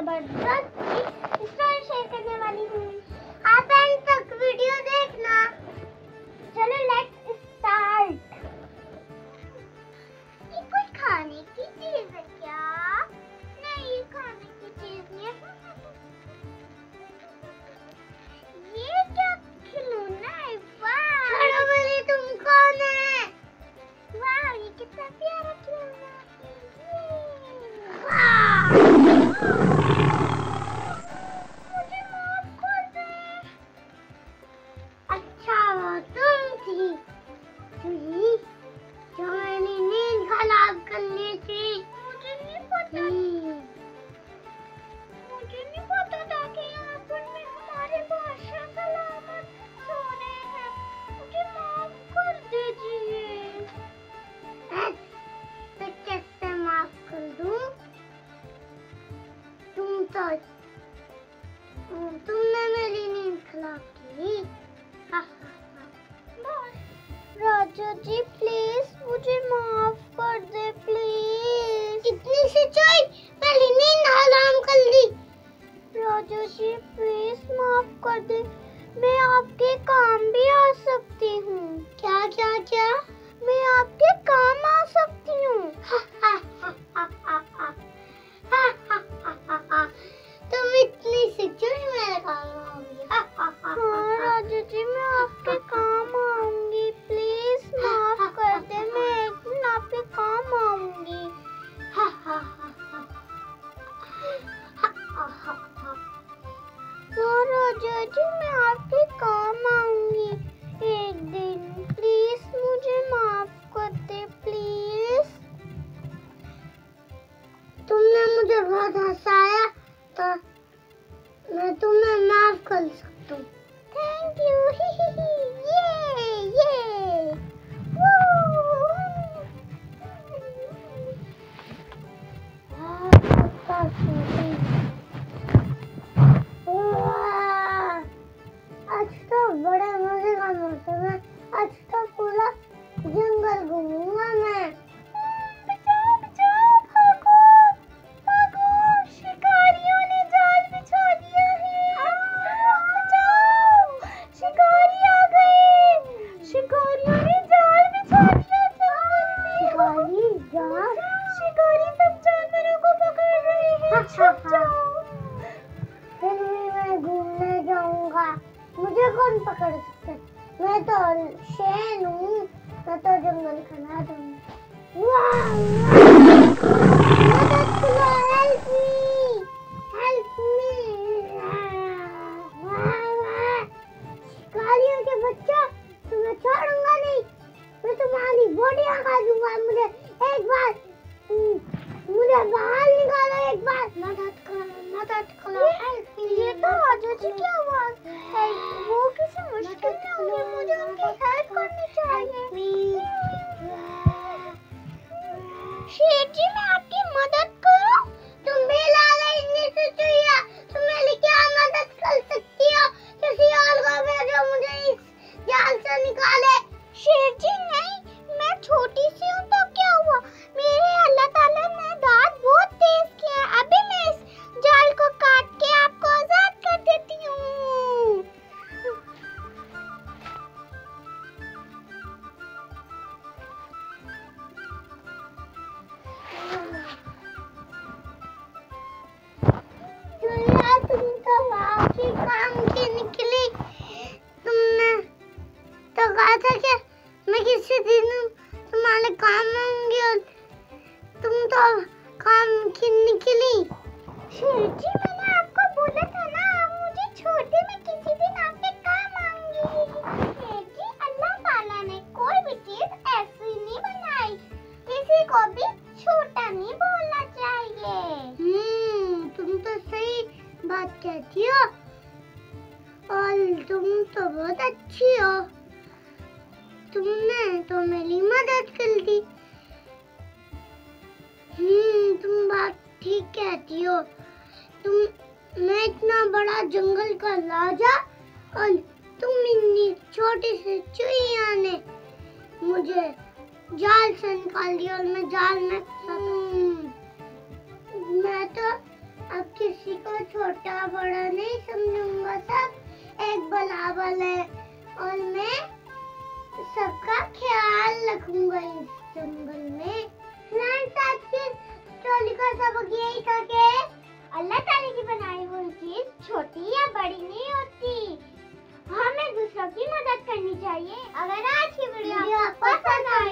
जबरदस्त story share करने वाली हूँ। आप एंड तक वीडियो देखना। चलो लेट्स स्टार्ट। ये कोई खाने की चीज है क्या? नहीं, ये खाने की चीज नहीं है। ये क्या खिलौना है? वाह! छोड़ो बोले, तुम कौन है? वाह, ये कितना प्यारा खिलौना है। मुझे माफ कर दे। अच्छा वो तुम थी जो मैंने नींद खराब करनी थी। मुझे नहीं पता था कि यहाँ पर में हमारे बादशाह सलामत सो रहे हैं। मुझे माफ कर दीजिए। मैं कैसे माफ कर दूं? तुमने मेरी नींद खराब की। राजा जी प्लीज मुझे माफ कर दे प्लीज। इतनी सच्चाई, पहले नींद हराम कर ली। राजा जी प्लीज माफ कर दे। मैं आपके काम भी आ सकती हूँ। क्या क्या क्या? मैं आपके काम आ सकती हूँ। तुम इतनी सच्चाई मेरे काम आओगी। हाँ राजा जी मैं आपके काम आऊंगी। प्लीज माफ कर दे। मैं एक दिन आपके काम आऊंगी। हाँ राजा जी मैं आपके काम आऊंगी एक दिन। प्लीज मुझे माफ कर दे प्लीज। तुमने मुझे बहुत हंसाया तो मैं तुम्हें माफ कर सकता हूँ। Thank you. ये आज तो बड़े मजे का मौसम है। आज तो पूरा जंगल घूमूंगा मैं। बचाओ बचाओ, भागो, शिकारियों ने जाल बिछा दिया है। बचाओ, शिकारी आ गए। शिकारियों ने जाल बिछा दिया जंगल में। शिकारी सब जानवरों को पकड़ रहे हैं। छुप जाओ। फिर भी मैं घूमने जाऊंगा। मुझे कौन पकड़ सकता है? मैं तो शेर हूँ। मैं तो जंगल खा दूंगा। शिकारियों के बच्चा, तुम्हें छोड़ूंगा नहीं। मैं तुम्हारी बोटियां खा दूंगा। मुझे बाहर निकालो एक बार। मदद करो। ये तो राजा जी की आवाज है। वो किसी मुश्किल में होंगे। मुझे उनकी हेल्प करनी चाहिए। शेर जी मैं आपकी मदद करूं? तुम भी लाले इतनी सुचुइया, तुम मेरी क्या मदद कर सकती हो? किसी और को भेजो मुझे इस जाल से निकाले। शेर जी नहीं, मैं छोटी सी हूँ तो क्या हुआ? मेरे अल्लाह ताला ने दांत बहुत तेज किए हैं। अभी मैं इस जाल को काट के आपको आजाद कर देती हूँ। तुम तो वाकई काम की निकली। तुमने तो कहा था कि मैं किसी दिन तुम्हारे काम आऊंगी और तुम तो काम की निकली। शेर जी मैंने आपको बोला था ना, मुझे छोटे में किसी दिन आपके काम आऊंगी। शेर जी अल्लाह ताला ने कोई भी चीज ऐसी नहीं बनाई। किसी को भी छोटा नहीं बोलना चाहिए। तुम तो सही बात कहती हो और तुम तो बहुत अच्छी हो। तुमने तो मेरी मदद कर दी। तुम बात ठीक कहती हो। मैं इतना बड़ा जंगल का राजा और तुम इतनी छोटी सी चुईया ने मुझे जाल से निकाल दिया और मैं जाल में फंसा। मैं तो अब किसी किसी को छोटा बड़ा नहीं समझूंगा, सब एक बराबर है और मैं सबका ख्याल रखूंगा इस जंगल में। फ्रेंड्स, आज की स्टोरी का सबक यही था कि अल्लाह ताला की बनाई हुई चीज छोटी या बड़ी नहीं होती, हमें दूसरों की मदद करनी चाहिए। अगर आज की वीडियो आपको पसंद आई